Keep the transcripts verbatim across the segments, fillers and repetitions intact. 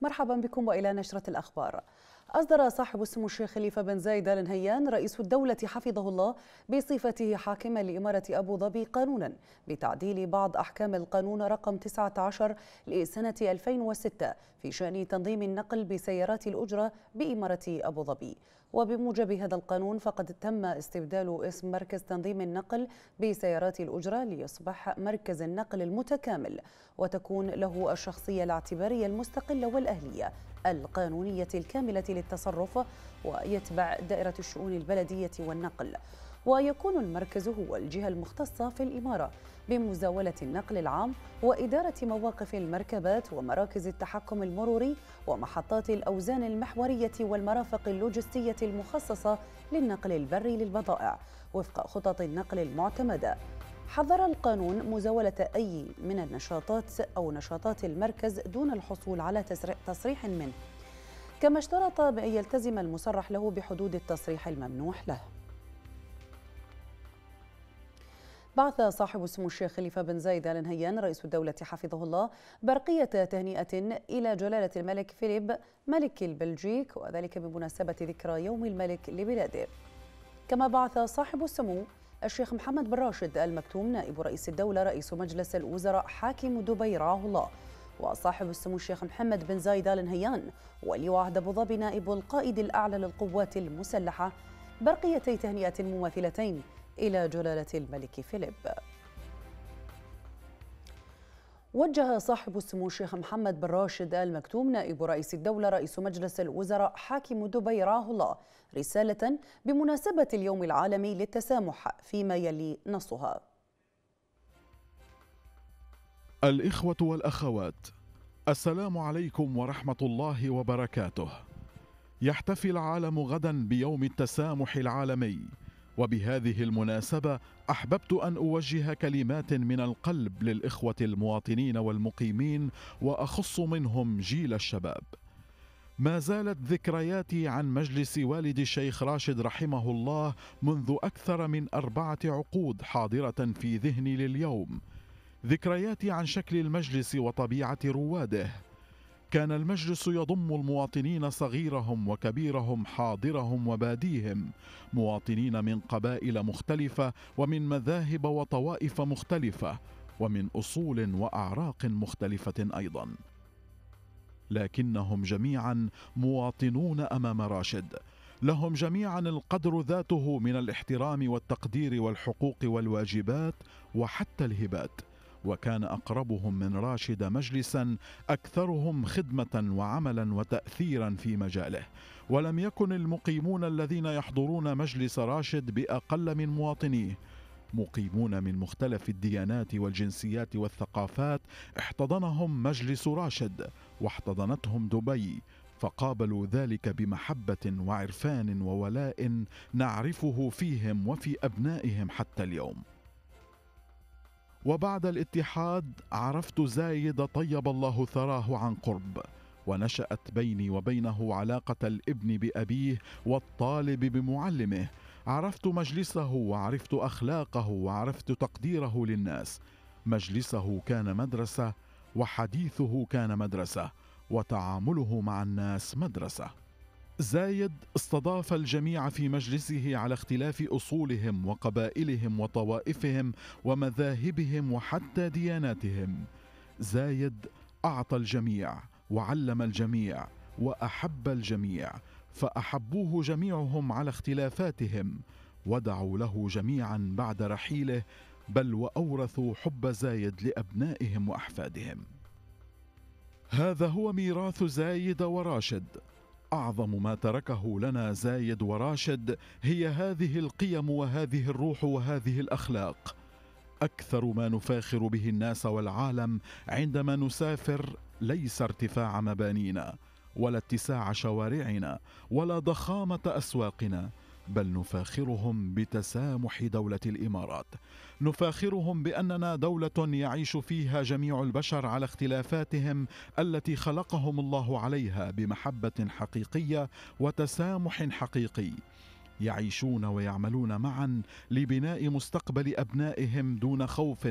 مرحبا بكم وإلى نشرة الأخبار. أصدر صاحب السمو الشيخ خليفة بن زايد آل نهيان رئيس الدولة حفظه الله بصفته حاكما لإمارة أبو ظبي قانونا بتعديل بعض أحكام القانون رقم تسعة عشر لسنة ألفين وستة في شأن تنظيم النقل بسيارات الأجرة بإمارة أبو ظبي. وبموجب هذا القانون فقد تم استبدال اسم مركز تنظيم النقل بسيارات الأجرة ليصبح مركز النقل المتكامل، وتكون له الشخصية الاعتبارية المستقلة والأهلية القانونية الكاملة للتصرف، ويتبع دائرة الشؤون البلدية والنقل. ويكون المركز هو الجهة المختصة في الإمارة بمزاولة النقل العام وإدارة مواقف المركبات ومراكز التحكم المروري ومحطات الأوزان المحورية والمرافق اللوجستية المخصصة للنقل البري للبضائع وفق خطط النقل المعتمدة. حظر القانون مزاولة أي من النشاطات أو نشاطات المركز دون الحصول على تصريح منه، كما اشترط بأن يلتزم المصرح له بحدود التصريح الممنوح له. بعث صاحب السمو الشيخ خليفة بن زايد آل نهيان رئيس الدولة حفظه الله برقية تهنئة إلى جلالة الملك فيليب ملك البلجيك، وذلك بمناسبة ذكرى يوم الملك لبلاده. كما بعث صاحب السمو الشيخ محمد بن راشد آل مكتوم نائب رئيس الدولة رئيس مجلس الوزراء حاكم دبي رعاه الله، وصاحب السمو الشيخ محمد بن زايد آل نهيان ولي عهد أبو ظبي نائب القائد الأعلى للقوات المسلحة برقيتي تهنئة مماثلتين إلى جلالة الملك فيليب. وجه صاحب السمو الشيخ محمد بن راشد آل مكتوم نائب رئيس الدولة رئيس مجلس الوزراء حاكم دبي رعاه الله رسالة بمناسبة اليوم العالمي للتسامح فيما يلي نصها: الإخوة والأخوات، السلام عليكم ورحمة الله وبركاته. يحتفل العالم غدا بيوم التسامح العالمي، وبهذه المناسبة أحببت أن أوجه كلمات من القلب للإخوة المواطنين والمقيمين، وأخص منهم جيل الشباب. ما زالت ذكرياتي عن مجلس والد الشيخ راشد رحمه الله منذ أكثر من أربعة عقود حاضرة في ذهني لليوم. ذكرياتي عن شكل المجلس وطبيعة رواده. كان المجلس يضم المواطنين صغيرهم وكبيرهم حاضرهم وباديهم، مواطنين من قبائل مختلفة ومن مذاهب وطوائف مختلفة ومن أصول وأعراق مختلفة أيضا، لكنهم جميعا مواطنون أمام راشد، لهم جميعا القدر ذاته من الاحترام والتقدير والحقوق والواجبات وحتى الهبات. وكان أقربهم من راشد مجلسا أكثرهم خدمة وعملا وتأثيرا في مجاله. ولم يكن المقيمون الذين يحضرون مجلس راشد بأقل من مواطنيه، مقيمون من مختلف الديانات والجنسيات والثقافات احتضنهم مجلس راشد واحتضنتهم دبي، فقابلوا ذلك بمحبة وعرفان وولاء نعرفه فيهم وفي أبنائهم حتى اليوم. وبعد الاتحاد عرفت زايد طيب الله ثراه عن قرب، ونشأت بيني وبينه علاقة الابن بأبيه والطالب بمعلمه. عرفت مجلسه وعرفت أخلاقه وعرفت تقديره للناس. مجلسه كان مدرسة، وحديثه كان مدرسة، وتعامله مع الناس مدرسة. زايد استضاف الجميع في مجلسه على اختلاف أصولهم وقبائلهم وطوائفهم ومذاهبهم وحتى دياناتهم. زايد أعطى الجميع وعلم الجميع وأحب الجميع، فأحبوه جميعهم على اختلافاتهم، ودعوا له جميعا بعد رحيله، بل وأورثوا حب زايد لأبنائهم وأحفادهم. هذا هو ميراث زايد وراشد. أعظم ما تركه لنا زايد وراشد هي هذه القيم وهذه الروح وهذه الأخلاق. أكثر ما نفاخر به الناس والعالم عندما نسافر ليس ارتفاع مبانينا، ولا اتساع شوارعنا، ولا ضخامة أسواقنا، بل نفاخرهم بتسامح دولة الإمارات. نفاخرهم بأننا دولة يعيش فيها جميع البشر على اختلافاتهم التي خلقهم الله عليها بمحبة حقيقية وتسامح حقيقي. يعيشون ويعملون معا لبناء مستقبل أبنائهم دون خوف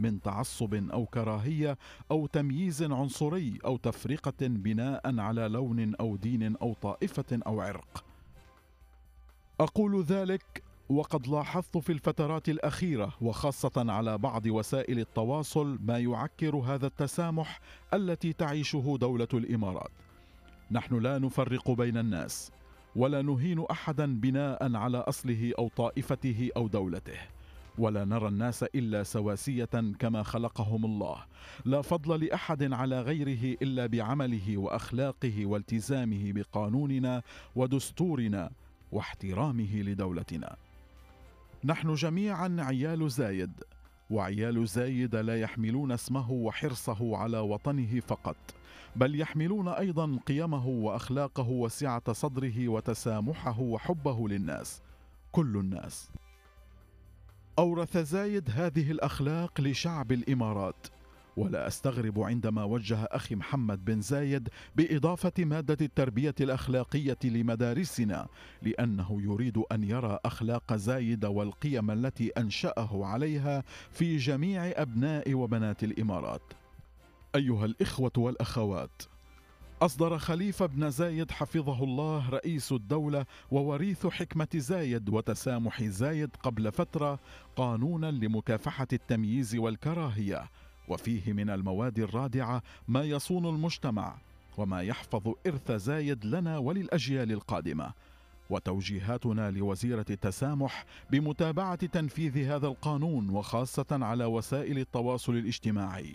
من تعصب أو كراهية أو تمييز عنصري أو تفرقة بناء على لون أو دين أو طائفة أو عرق. أقول ذلك وقد لاحظت في الفترات الأخيرة وخاصة على بعض وسائل التواصل ما يعكر هذا التسامح التي تعيشه دولة الإمارات. نحن لا نفرق بين الناس ولا نهين أحدا بناء على أصله أو طائفته أو دولته، ولا نرى الناس إلا سواسية كما خلقهم الله، لا فضل لأحد على غيره إلا بعمله وأخلاقه والتزامه بقانوننا ودستورنا واحترامه لدولتنا. نحن جميعا عيال زايد، وعيال زايد لا يحملون اسمه وحرصه على وطنه فقط، بل يحملون أيضا قيمه وأخلاقه وسعة صدره وتسامحه وحبه للناس، كل الناس. أورث زايد هذه الأخلاق لشعب الإمارات، ولا أستغرب عندما وجه أخي محمد بن زايد بإضافة مادة التربية الأخلاقية لمدارسنا، لأنه يريد أن يرى أخلاق زايد والقيم التي أنشأه عليها في جميع أبناء وبنات الإمارات. أيها الإخوة والأخوات، أصدر خليفة بن زايد حفظه الله رئيس الدولة ووريث حكمة زايد وتسامح زايد قبل فترة قانونا لمكافحة التمييز والكراهية، وفيه من المواد الرادعة ما يصون المجتمع وما يحفظ إرث زايد لنا وللأجيال القادمة. وتوجيهاتنا لوزيرة التسامح بمتابعة تنفيذ هذا القانون وخاصة على وسائل التواصل الاجتماعي.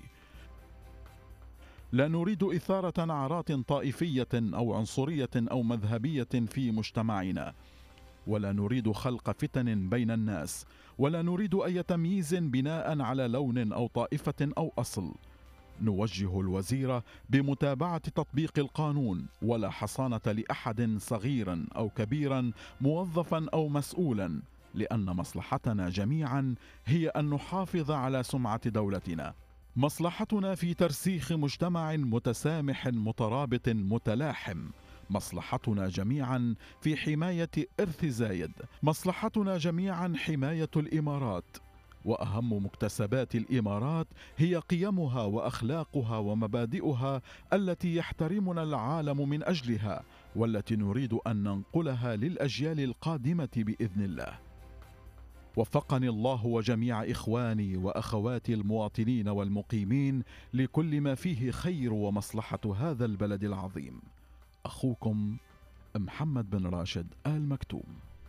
لا نريد إثارة أعراض طائفية أو عنصرية أو مذهبية في مجتمعنا، ولا نريد خلق فتن بين الناس، ولا نريد أي تمييز بناء على لون أو طائفة أو أصل. نوجه الوزير بمتابعة تطبيق القانون، ولا حصانة لأحد صغيرا أو كبيرا، موظفا أو مسؤولا، لأن مصلحتنا جميعا هي أن نحافظ على سمعة دولتنا. مصلحتنا في ترسيخ مجتمع متسامح مترابط متلاحم. مصلحتنا جميعا في حماية إرث زايد. مصلحتنا جميعا حماية الإمارات. وأهم مكتسبات الإمارات هي قيمها وأخلاقها ومبادئها التي يحترمنا العالم من أجلها، والتي نريد أن ننقلها للأجيال القادمة بإذن الله. وفقني الله وجميع إخواني وأخواتي المواطنين والمقيمين لكل ما فيه خير ومصلحة هذا البلد العظيم. أخوكم محمد بن راشد آل مكتوم.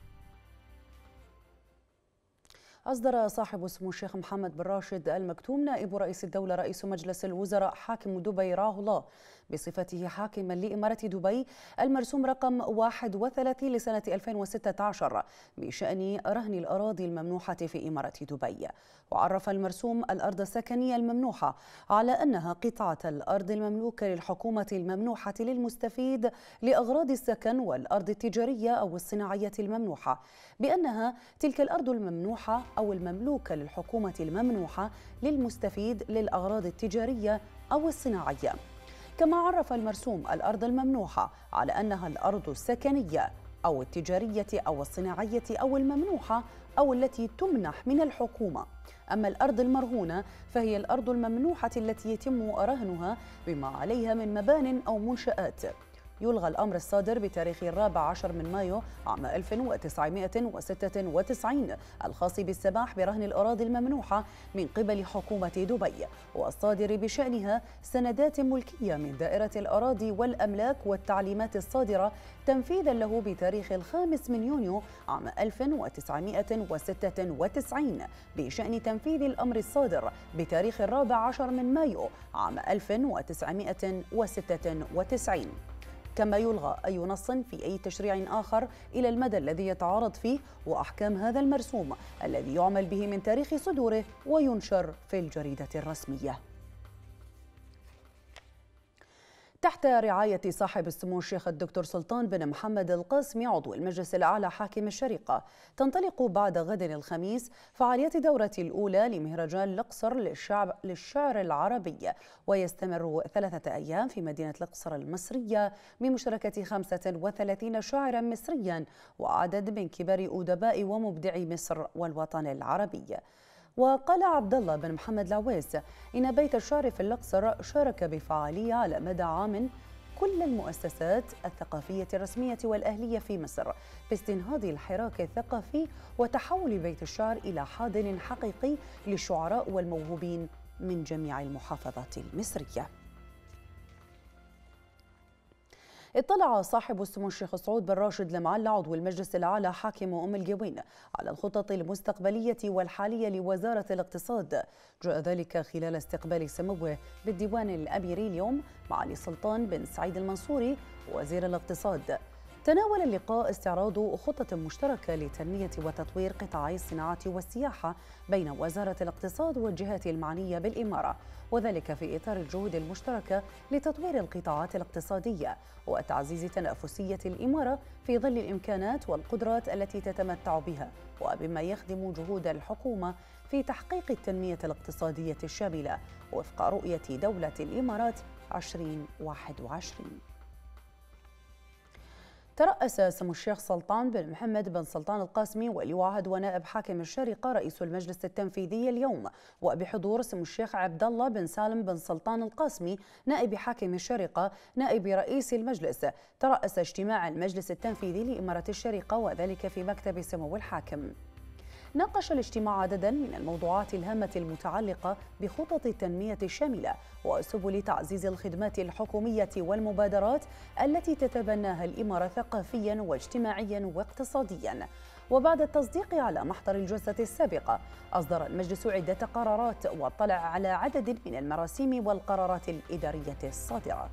أصدر صاحب سمو الشيخ محمد بن راشد آل مكتوم نائب رئيس الدولة رئيس مجلس الوزراء حاكم دبي رعاه الله بصفته حاكما لإمارة دبي المرسوم رقم واحد وثلاثين لسنة ألفين وستة عشر بشأن رهن الأراضي الممنوحة في إمارة دبي. وعرف المرسوم الأرض السكنية الممنوحة على أنها قطعة الأرض المملوكة للحكومة الممنوحة للمستفيد لأغراض السكن والأرض التجارية أو الصناعية الممنوحة، بأنها تلك الأرض الممنوحة أو المملوكة للحكومة الممنوحة للمستفيد للأغراض التجارية أو الصناعية. كما عرف المرسوم الأرض الممنوحة على أنها الأرض السكنية أو التجارية أو الصناعية أو الممنوحة أو التي تمنح من الحكومة. أما الأرض المرهونة فهي الأرض الممنوحة التي يتم رهنها بما عليها من مبان أو منشآت. يلغى الأمر الصادر بتاريخ الرابع عشر من مايو عام ألف وتسعمائة وستة وتسعين الخاص بالسماح برهن الأراضي الممنوحة من قبل حكومة دبي، والصادر بشأنها سندات ملكية من دائرة الأراضي والأملاك، والتعليمات الصادرة تنفيذا له بتاريخ الخامس من يونيو عام ألف وتسعمائة وستة وتسعين بشأن تنفيذ الأمر الصادر بتاريخ الرابع عشر من مايو عام ألف وتسعمائة وستة وتسعين. كما يلغى أي نص في أي تشريع آخر إلى المدى الذي يتعارض فيه وأحكام هذا المرسوم الذي يعمل به من تاريخ صدوره وينشر في الجريدة الرسمية. تحت رعاية صاحب السمو الشيخ الدكتور سلطان بن محمد القاسمي عضو المجلس الأعلى حاكم الشريقة، تنطلق بعد غد الخميس فعاليات الدورة الأولى لمهرجان الأقصر للشعب للشعر العربي، ويستمر ثلاثة أيام في مدينة الأقصر المصرية بمشاركة خمسة وثلاثين شاعرا مصريا وعدد من كبار أدباء ومبدعي مصر والوطن العربي. وقال عبد الله بن محمد العويس إن بيت الشعر في الأقصر شارك بفعالية على مدى عام كل المؤسسات الثقافية الرسمية والأهلية في مصر باستنهاض الحراك الثقافي وتحول بيت الشعر إلى حاضن حقيقي للشعراء والموهوبين من جميع المحافظات المصرية. اطلع صاحب السمو الشيخ سعود بن راشد المعلى عضو المجلس الأعلى حاكم أم القوين على الخطط المستقبلية والحالية لوزارة الاقتصاد. جاء ذلك خلال استقبال سموه بالديوان الأميري اليوم معالي سلطان بن سعيد المنصوري وزير الاقتصاد. تناول اللقاء استعراض خطط مشتركة لتنمية وتطوير قطاعي الصناعة والسياحة بين وزارة الاقتصاد والجهات المعنية بالإمارة، وذلك في إطار الجهود المشتركة لتطوير القطاعات الاقتصادية وتعزيز تنافسية الإمارة في ظل الإمكانات والقدرات التي تتمتع بها، وبما يخدم جهود الحكومة في تحقيق التنمية الاقتصادية الشاملة وفق رؤية دولة الإمارات عشرين واحد وعشرين. ترأس سمو الشيخ سلطان بن محمد بن سلطان القاسمي ولي عهد ونائب حاكم الشارقة رئيس المجلس التنفيذي اليوم، وبحضور سمو الشيخ عبد الله بن سالم بن سلطان القاسمي نائب حاكم الشارقة نائب رئيس المجلس، ترأس اجتماع المجلس التنفيذي لإمارة الشارقة وذلك في مكتب سمو الحاكم. ناقش الاجتماع عددا من الموضوعات الهامة المتعلقة بخطط التنمية الشاملة وسبل تعزيز الخدمات الحكومية والمبادرات التي تتبناها الإمارة ثقافيا واجتماعيا واقتصاديا. وبعد التصديق على محضر الجلسة السابقة أصدر المجلس عدة قرارات واطلع على عدد من المراسيم والقرارات الإدارية الصادرة.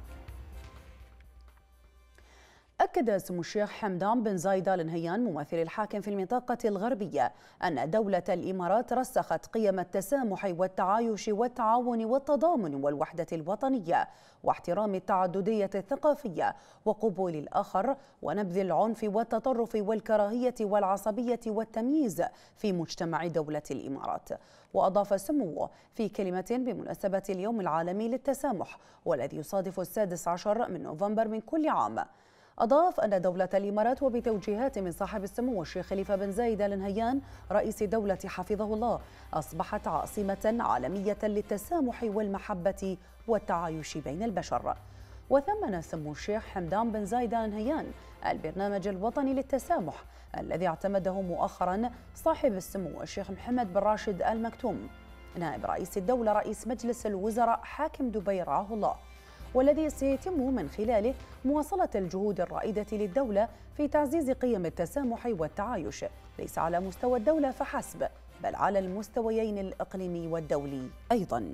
أكد سمو الشيخ حمدان بن زايد آل نهيان ممثل الحاكم في المنطقة الغربية أن دولة الإمارات رسخت قيم التسامح والتعايش والتعاون والتضامن والوحدة الوطنية واحترام التعددية الثقافية وقبول الآخر ونبذ العنف والتطرف والكراهية والعصبية والتمييز في مجتمع دولة الإمارات. وأضاف سموه في كلمة بمناسبة اليوم العالمي للتسامح والذي يصادف السادس عشر من نوفمبر من كل عام، أضاف أن دولة الإمارات وبتوجيهات من صاحب السمو الشيخ خليفة بن زايد آل نهيان رئيس الدولة حفظه الله أصبحت عاصمة عالمية للتسامح والمحبة والتعايش بين البشر. وثمن سمو الشيخ حمدان بن زايد آل نهيان البرنامج الوطني للتسامح الذي اعتمده مؤخرا صاحب السمو الشيخ محمد بن راشد آل مكتوم نائب رئيس الدولة رئيس مجلس الوزراء حاكم دبي رعاه الله، والذي سيتم من خلاله مواصلة الجهود الرائدة للدولة في تعزيز قيم التسامح والتعايش ليس على مستوى الدولة فحسب بل على المستويين الإقليمي والدولي أيضاً.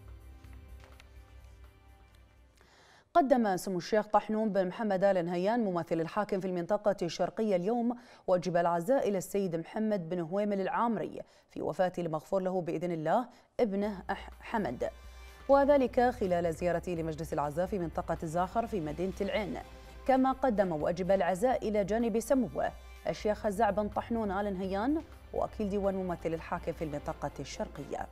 قدم سمو الشيخ طحنون بن محمد آل نهيان ممثل الحاكم في المنطقة الشرقية اليوم واجب العزاء إلى السيد محمد بن هويمل العامري في وفاة المغفور له بإذن الله ابنه حمد، وذلك خلال زيارته لمجلس العزاء في منطقة الزاخر في مدينة العين. كما قدم واجب العزاء إلى جانب سموه الشيخ هزاع بن طحنون آل نهيان وكيل ديوان ممثل الحاكم في المنطقة الشرقية.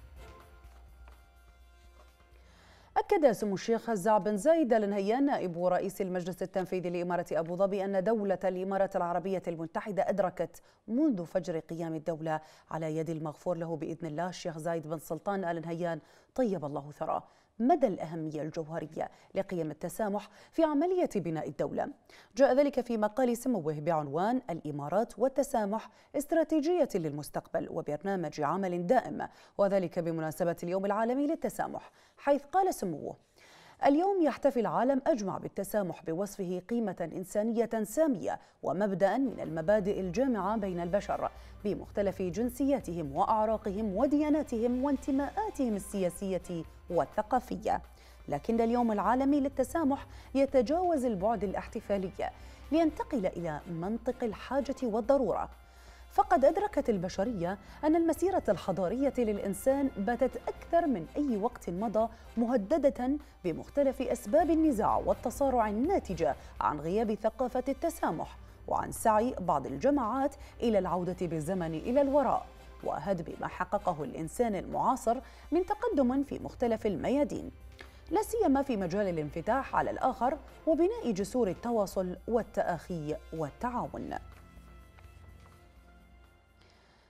أكد سمو الشيخ هزاع بن زايد آل نهيان نائب رئيس المجلس التنفيذي لإمارة أبو ظبي أن دولة الإمارات العربية المتحدة أدركت منذ فجر قيام الدولة على يد المغفور له بإذن الله الشيخ زايد بن سلطان آل نهيان طيب الله ثراه مدى الأهمية الجوهرية لقيم التسامح في عملية بناء الدولة. جاء ذلك في مقال سموه بعنوان الإمارات والتسامح استراتيجية للمستقبل وبرنامج عمل دائم، وذلك بمناسبة اليوم العالمي للتسامح، حيث قال سموه: اليوم يحتفي العالم أجمع بالتسامح بوصفه قيمة إنسانية سامية ومبدأ من المبادئ الجامعة بين البشر بمختلف جنسياتهم وأعراقهم ودياناتهم وانتماءاتهم السياسية والثقافية. لكن اليوم العالمي للتسامح يتجاوز البعد الاحتفالي لينتقل إلى منطق الحاجة والضرورة، فقد أدركت البشرية أن المسيرة الحضارية للإنسان باتت أكثر من أي وقت مضى مهددة بمختلف أسباب النزاع والتصارع الناتجة عن غياب ثقافة التسامح وعن سعي بعض الجماعات إلى العودة بالزمن إلى الوراء وهدم ما حققه الإنسان المعاصر من تقدم في مختلف الميادين، لا سيما في مجال الانفتاح على الآخر وبناء جسور التواصل والتآخي والتعاون.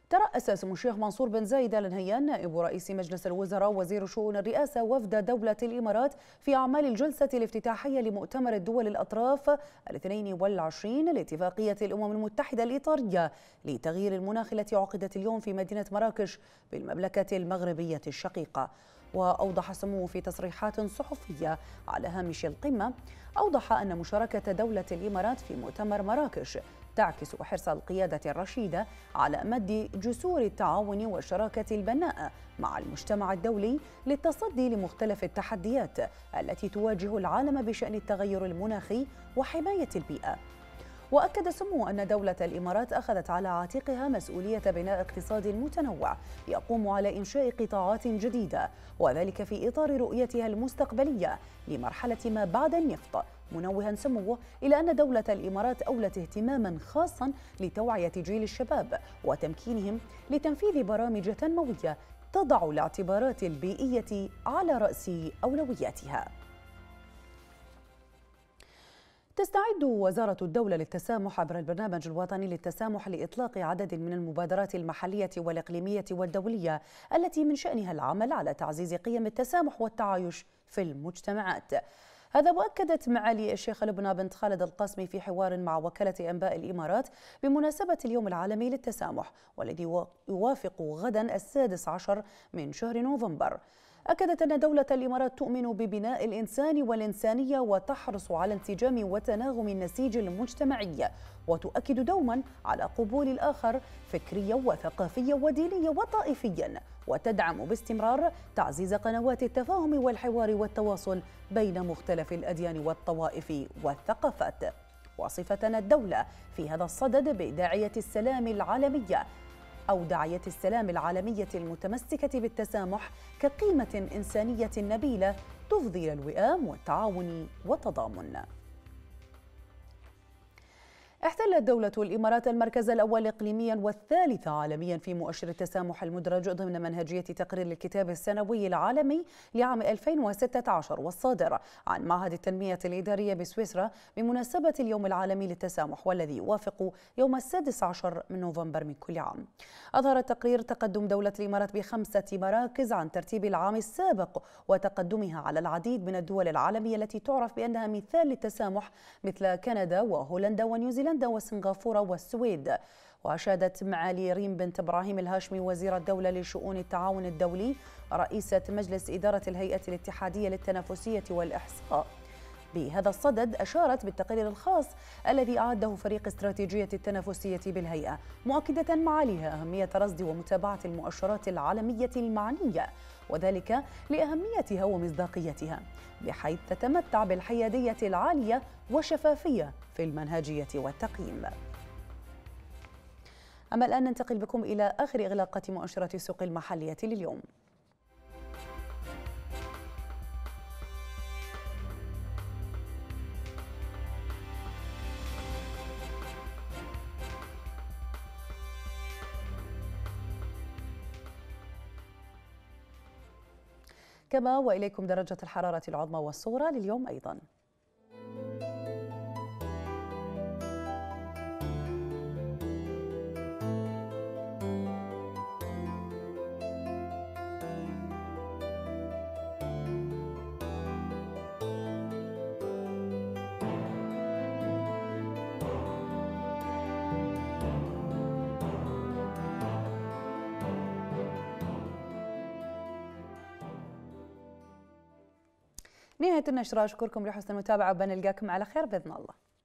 ترأس سمو الشيخ منصور بن زايد آل نهيان نائب رئيس مجلس الوزراء وزير شؤون الرئاسة وفد دولة الإمارات في أعمال الجلسة الافتتاحية لمؤتمر الدول الأطراف الاثنين والعشرين لاتفاقية الأمم المتحدة الإطارية لتغيير المناخ التي عقدت اليوم في مدينة مراكش بالمملكة المغربية الشقيقة. وأوضح سموه في تصريحات صحفية على هامش القمة، أوضح أن مشاركة دولة الإمارات في مؤتمر مراكش تعكس حرص القيادة الرشيدة على مد جسور التعاون والشراكة البناءة مع المجتمع الدولي للتصدي لمختلف التحديات التي تواجه العالم بشأن التغير المناخي وحماية البيئة. وأكد سموه أن دولة الإمارات أخذت على عاتقها مسؤولية بناء اقتصاد متنوع يقوم على إنشاء قطاعات جديدة، وذلك في إطار رؤيتها المستقبلية لمرحلة ما بعد النفط، منوها سموه إلى أن دولة الإمارات أولت اهتماما خاصا لتوعية جيل الشباب وتمكينهم لتنفيذ برامج تنموية تضع الاعتبارات البيئية على رأس أولوياتها. تستعد وزارة الدولة للتسامح عبر البرنامج الوطني للتسامح لإطلاق عدد من المبادرات المحلية والإقليمية والدولية التي من شأنها العمل على تعزيز قيم التسامح والتعايش في المجتمعات. هذا وأكدت معالي الشيخة لبنى بنت خالد القاسمي في حوار مع وكالة أنباء الإمارات بمناسبة اليوم العالمي للتسامح والذي يوافق غدا السادس عشر من شهر نوفمبر. أكدت أن دولة الإمارات تؤمن ببناء الإنسان والإنسانية وتحرص على انسجام وتناغم النسيج المجتمعي، وتؤكد دوما على قبول الآخر فكريا وثقافيا ودينيا وطائفيا، وتدعم باستمرار تعزيز قنوات التفاهم والحوار والتواصل بين مختلف الأديان والطوائف والثقافات. وصفتنا الدولة في هذا الصدد بداعية السلام العالمية أو داعية السلام العالمية المتمسكة بالتسامح كقيمة إنسانية نبيلة تفضي إلى الوئام والتعاون والتضامن. احتلت دولة الإمارات المركز الأول إقليميا والثالث عالميا في مؤشر التسامح المدرج ضمن منهجية تقرير الكتاب السنوي العالمي لعام ألفين وستة عشر والصادر عن معهد التنمية الإدارية بسويسرا بمناسبة اليوم العالمي للتسامح والذي يوافق يوم السادس عشر من نوفمبر من كل عام. أظهر التقرير تقدم دولة الإمارات بخمسة مراكز عن ترتيب العام السابق وتقدمها على العديد من الدول العالمية التي تعرف بأنها مثال للتسامح مثل كندا وهولندا ونيوزيلندا وسنغافورة والسويد. وأشادت معالي ريم بنت إبراهيم الهاشمي وزير الدولة لشؤون التعاون الدولي رئيسة مجلس إدارة الهيئة الاتحادية للتنافسية والإحصاء بهذا الصدد، أشارت بالتقرير الخاص الذي أعده فريق استراتيجية التنافسية بالهيئة، مؤكدة معاليها أهمية رصد ومتابعة المؤشرات العالمية المعنية، وذلك لأهميتها ومصداقيتها، بحيث تتمتع بالحيادية العالية وشفافية في المنهجية والتقييم. أما الآن ننتقل بكم إلى آخر إغلاقات مؤشرات السوق المحلية لليوم. كما وإليكم درجة الحرارة العظمى والصغرى لليوم أيضا. نهاية النشرة، أشكركم لحسن المتابعة وبنلقاكم على خير بإذن الله.